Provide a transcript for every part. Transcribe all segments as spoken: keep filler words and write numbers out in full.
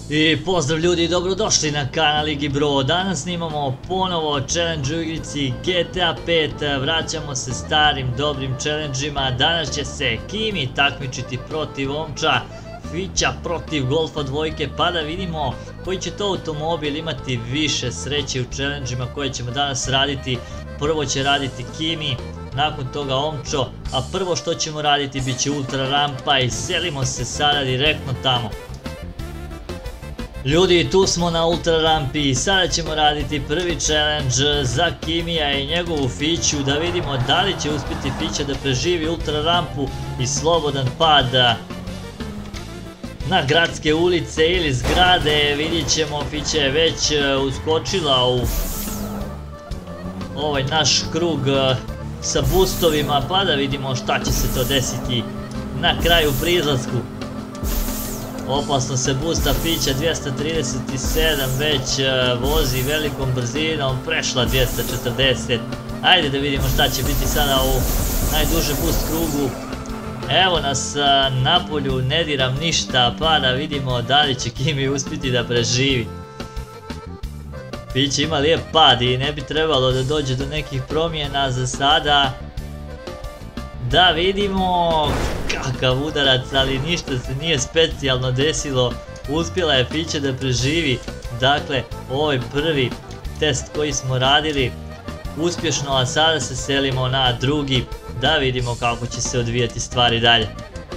I pozdrav ljudi i dobrodošli na kanal Igi Bro. Danas snimamo ponovo challenge u igrici G T A pet. Vraćamo se starim dobrim challenge-ima. Danas će se Kimi takmičiti protiv Omča, Fića protiv Golfa dvojke, pa da vidimo koji će to automobil imati više sreće u challenge-ima koje ćemo danas raditi. Prvo će raditi Kimi, nakon toga Omčo, a prvo što ćemo raditi bit će ultra rampa i selimo se sada direktno tamo. Ljudi, tu smo na ultra rampi i sada ćemo raditi prvi challenge za Kimija i njegovu Fiću, da vidimo da li će uspjeti Fića da preživi ultra rampu i slobodan pad na gradske ulice ili zgrade. Vidjet ćemo, Fića je već uskočila u ovaj naš krug sa boostovima, pa da vidimo šta će se to desiti na kraju prizlasku. Opasno se boosta Fića, dvjesto trideset sedam već vozi velikom brzinom, prešla dvjesto četrdeset. Ajde da vidimo šta će biti sada u najduže boost krugu. Evo nas na polju, ne diram ništa, pa da vidimo da li će Kimi uspjeti da preživi. Fića ima lijep pad i ne bi trebalo da dođe do nekih promjena za sada. Da vidimo kakav udarac, ali ništa se nije specijalno desilo. Uspjela je Fića da preživi, dakle ovaj prvi test koji smo radili uspješno, a sada se selimo na drugi da vidimo kako će se odvijati stvari dalje.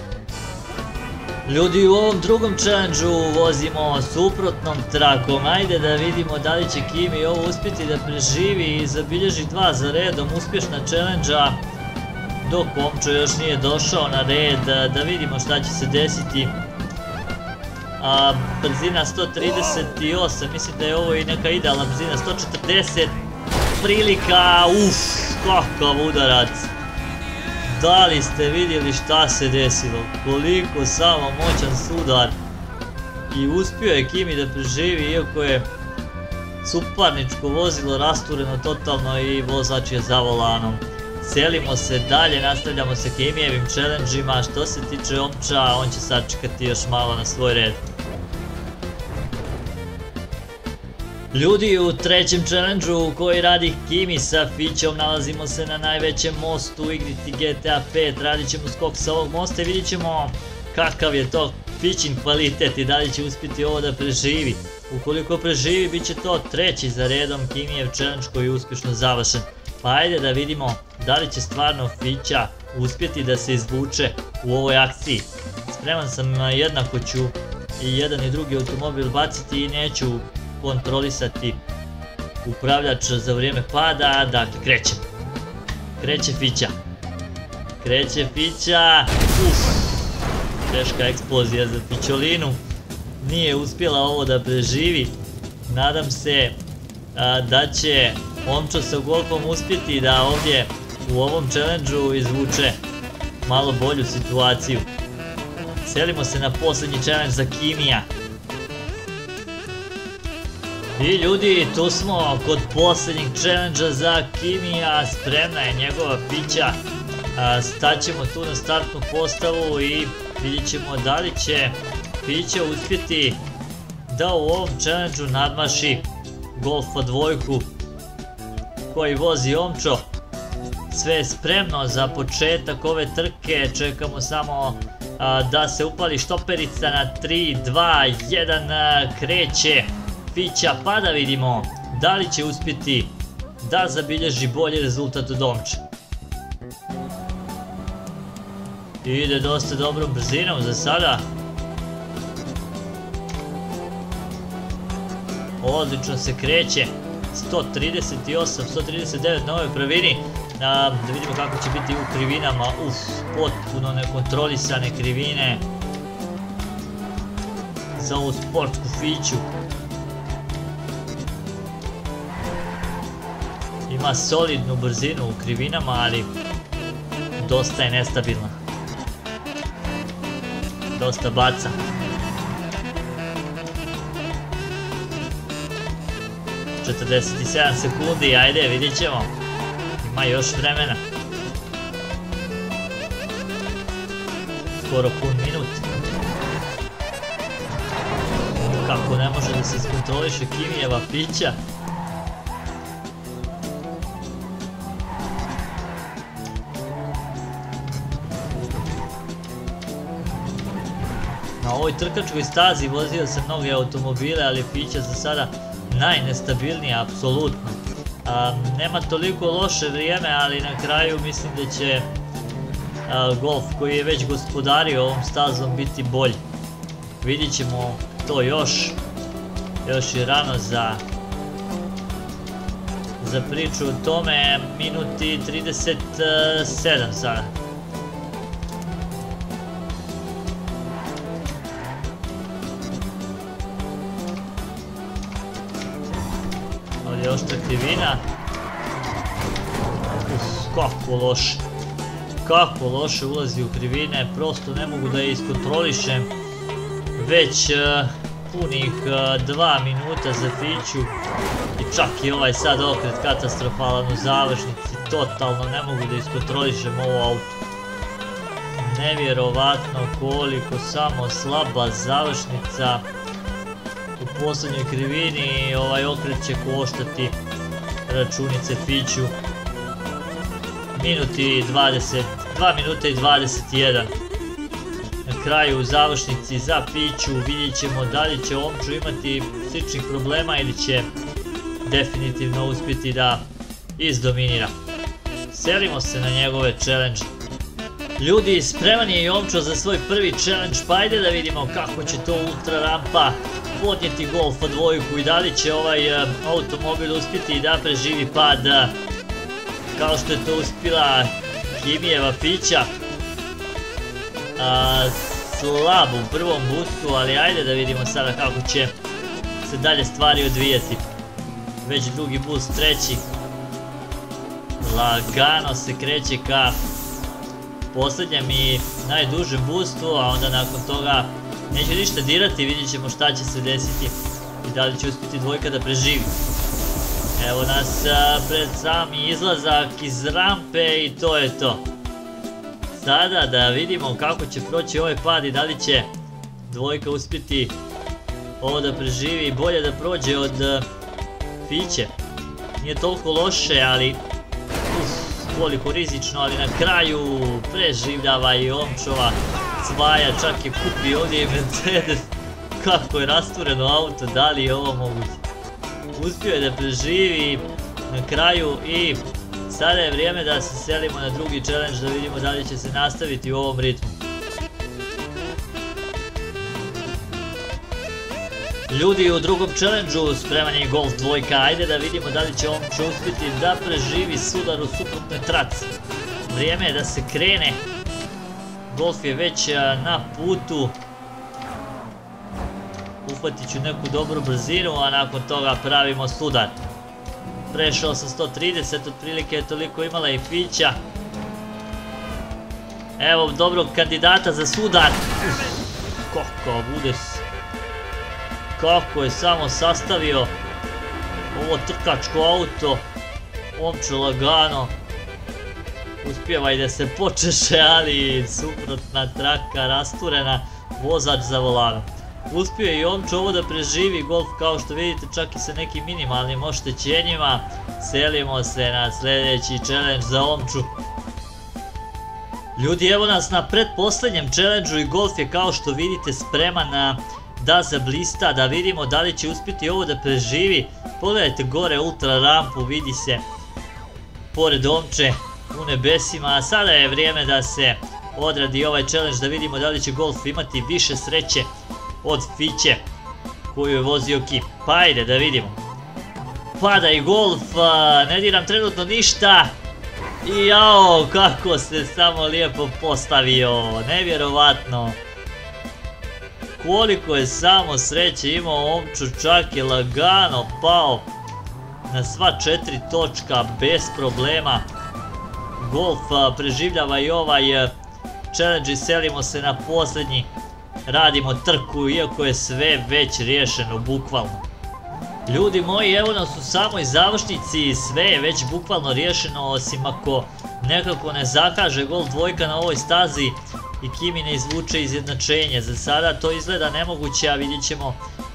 Ljudi, u ovom drugom challenge-u vozimo suprotnom trakom. Ajde da vidimo da li će Kimi ovo uspjeti da preživi i zabilježi dva za redom uspješna challenge-a, dok Omčo još nije došao na red. Da vidimo šta će se desiti. A, brzina sto trideset osam, mislim da je ovo i neka idealna brzina. Sto četrdeset, prilika, uff, kakav udarac. Da li ste vidjeli šta se desilo, koliko samo moćan sudar. I uspio je Kimi da preživi, iako je suparničko vozilo rastureno totalno i vozač je za volanom. Selimo se dalje, nastavljamo sa Kimijevim challenge-ima. Što se tiče Omča, on će sačekati još malo na svoj red. Ljudi, u trećem challenge-u koji radi Kimi sa Fićom nalazimo se na najvećem mostu u igrici G T A pet. Radit ćemo skok sa ovog mosta i vidjet ćemo kakav je to Fićin kvalitet i da li će uspjeti ovo da preživi. Ukoliko preživi, bit će to treći za redom Kimijev challenge koji je uspješno završen. Pa ajde da vidimo da li će stvarno Fića uspjeti da se izvuče u ovoj akciji. Spreman sam, jednako ću i jedan i drugi automobil baciti i neću kontrolisati upravljač za vrijeme pada. Dakle, kreće. Kreće Fića. Kreće Fića. Uf, teška eksplozija za Fićolinu. Nije uspjela ovo da preživi. Nadam se a, da će Omčo sa Golfom uspjeti da ovdje u ovom challenge-u izvuče malo bolju situaciju. Selimo se na posljednji challenge za Kimija. I ljudi, tu smo kod posljednjeg challenge-a za Kimija. Spremna je njegova Fića. Staćemo tu na startnu postavu i vidjet ćemo da li će Fića uspjeti da u ovom challenge-u nadmaši Golfa dvojku koji vozi Omčo. Sve je spremno za početak ove trke, čekamo samo a, da se upali štoperica na tri, dva, jedan, kreće Fića, pa da vidimo da li će uspjeti da zabilježi bolji rezultat od Omča. Ide dosta dobrom brzinom za sada. Odlično se kreće. sto trideset osam, sto trideset devet na ovoj pravini. Da vidimo kako će biti u krivinama. Uf, potpuno nekontrolisane krivine za ovu sportsku Fiću. Ima solidnu brzinu u krivinama, ali dosta je nestabilna. Dosta baca. četrdeset sedam sekundi, ajde, vidjet ćemo. Ima još vremena. Skoro pun minut. kako ne može da se iskontroliše Kimijeva pića. Na ovoj trkačkoj stazi vozio sam mnoge automobile, ali pića za sada najnestabilnija, apsolutno. A, nema toliko loše vrijeme, ali na kraju mislim da će a, Golf koji je već gospodario ovom stazom biti bolji. Vidit ćemo to još. Još je rano za, za priču o tome. Minuti trideset sedam sada. Ovdje je oštra krivina. Uf, kako loše. Kako loše ulazi u krivine. Prosto ne mogu da je iskontrolišem. Već uh, punih uh, dva minuta za Fiću. I čak i ovaj sad okret katastrofalan u završnici. Totalno ne mogu da iskontrolišem ovo auto. Nevjerovatno koliko samo slaba završnica. U posljednjoj krivini ovaj okret će koštati računice Fiću. Minuti dvadeset, dva minuta i dvadeset jedan. Na kraju u završnici za Fiću vidjet ćemo da li će Omčo imati sličnih problema ili će definitivno uspjeti da izdominira. Selimo se na njegove challenge. Ljudi, spreman je i Omčo za svoj prvi challenge, pa ajde da vidimo kako će to ultra rampa podnijeti Golfa dvojku i da li će ovaj uh, automobil uspjeti da preživi pad uh, kao što je to uspjela Kimijeva Fića. Uh, slab u prvom boostu, ali ajde da vidimo sada kako će se dalje stvari odvijeti. Već drugi boost, treći. Lagano se kreće ka posljednjem i najdužem boostu, a onda nakon toga neće ništa dirati, vidjet ćemo šta će se desiti i da li će uspjeti dvojka da preživi. Evo nas a, pred sami izlazak iz rampe i to je to. Sada da vidimo kako će proći ovaj pad i da li će dvojka uspjeti ovo da preživi i bolje da prođe od a, Fiće. Nije toliko loše, ali uf, koliko rizično, ali na kraju preživljava i Omčova Cvaja, čak je kupio ovdje i Mercedes. Kako je rastureno auto, da li je ovo moguće? Uspio je da preživi na kraju i sada je vrijeme da se selimo na drugi challenge, da vidimo da li će se nastaviti u ovom ritmu. Ljudi, u drugom challenge-u spreman je Golf dvojka, ajde da vidimo da li će Omčo uspjeti da preživi sudar u suprotnoj traci. Vrijeme je da se krene. Golf je već na putu. Uhvatit ću neku dobru brzinu, a nakon toga pravimo sudar. Prešao sam sto trideset, otprilike je toliko imala i Fića. Evo dobrog kandidata za sudar. Uf, kako bude se. Kako je samo sastavio ovo trkačko auto. Omčo lagano uspijeva i da se počeše, ali suprotna traka rasturena, vozač za volanom. Uspio je i Omčo ovo da preživi, Golf kao što vidite čak i sa nekim minimalnim oštećenjima. Selimo se na sljedeći challenge za Omču. Ljudi, evo nas na pretposljednjem challenge-u i Golf je kao što vidite spreman na da zablista, da vidimo da li će uspjeti ovo da preživi. Pogledajte gore ultra rampu, vidi se pored Omče u nebesima, a sada je vrijeme da se odradi ovaj challenge, da vidimo da li će Golf imati više sreće od Fiće koju je vozio Kim. Pa ajde da vidimo. Pada i Golf, ne diram trenutno ništa. I jao, kako se samo lijepo postavio, nevjerovatno. Koliko je samo sreće imao Omčo, čak je lagano pao na sva četiri točka bez problema. Golf preživljava i ovaj challenge i selimo se na posljednji. Radimo trku, iako je sve već riješeno, bukvalno. Ljudi moji, evo nas u samoj završnici, sve je već bukvalno riješeno, osim ako nekako ne zakaže Golf dvojka na ovoj stazi i Kimi ne izvuče izjednačenje. Za sada to izgleda nemoguće, a vidjet ćemo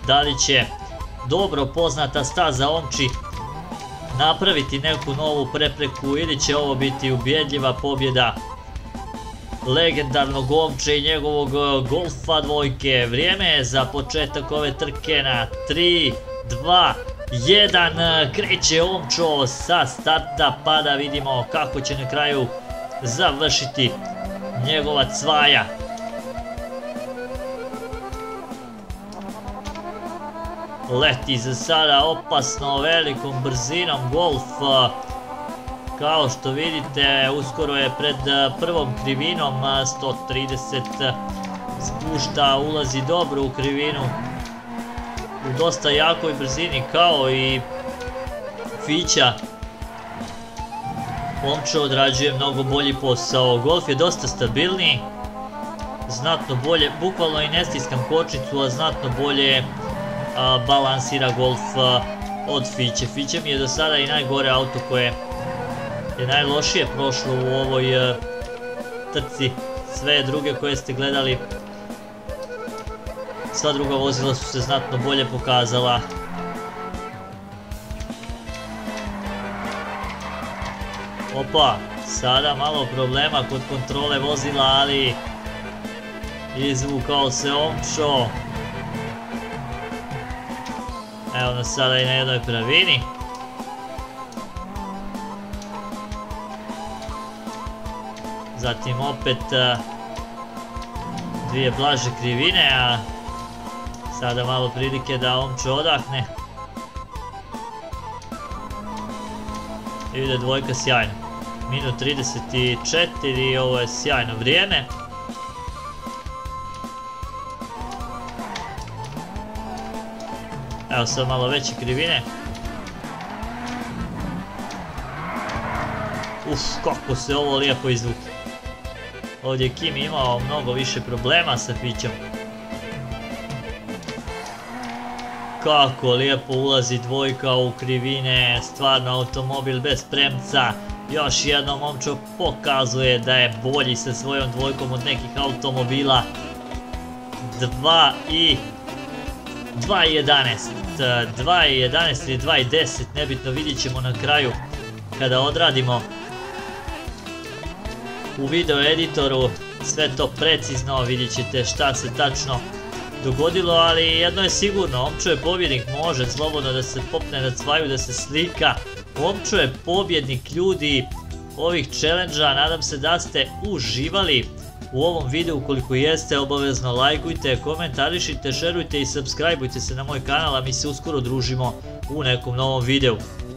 Da li će dobro poznata staza Omči napraviti neku novu prepreku ili će ovo biti ubjedljiva pobjeda legendarnog Omče i njegovog Golfa dvojke. Vrijeme je za početak ove trke na tri, dva, jedan. Kreće Omčo sa starta pa da vidimo kako će na kraju završiti njegova cvaja. Leti za sada opasno velikom brzinom Golf. Kao što vidite, uskoro je pred prvom krivinom, sto trideset spušta, ulazi dobro u krivinu u dosta jakoj brzini kao i Fića. Omčo odrađuje mnogo bolji posao. Golf je dosta stabilniji, znatno bolje, bukvalno i ne stiskam kočnicu, a znatno bolje a, balansira Golf a, od Fiće. Fiće mi je do sada i najgore auto koje je najlošije prošlo u ovoj a, trci. Sve druge koje ste gledali, sva druga vozila su se znatno bolje pokazala. Opa, sada malo problema kod kontrole vozila, ali izvukao se Omčo. Evo nas sada i na jednoj pravini. Zatim opet dvije blaže krivine, a sada malo prilike da Omčo odahne. I ide dvojka sjajno. Minut trideset četiri, ovo je sjajno vrijeme. Evo sad malo veće krivine. Uf, kako se ovo lijepo izvuke. Ovdje je Kimi imao mnogo više problema sa Fićom. Kako lijepo ulazi dvojka u krivine, stvarno automobil bez premca. Još jednom Omčo pokazuje da je bolji sa svojom dvojkom od nekih automobila. dva i jedanaest. dva i jedanaest ili dva i deset, nebitno, vidjet ćemo na kraju kada odradimo u video editoru sve to precizno, vidjet ćete šta se tačno dogodilo, ali jedno je sigurno, Omčo je pobjednik, može slobodno da se popne na cvaju, da se slika. Omčo je pobjednik, ljudi, ovih challenge-a. Nadam se da ste uživali u ovom videu. Ukoliko jeste, obavezno lajkujte, komentarišite, šerujte i subscribeujte se na moj kanal, a mi se uskoro družimo u nekom novom videu.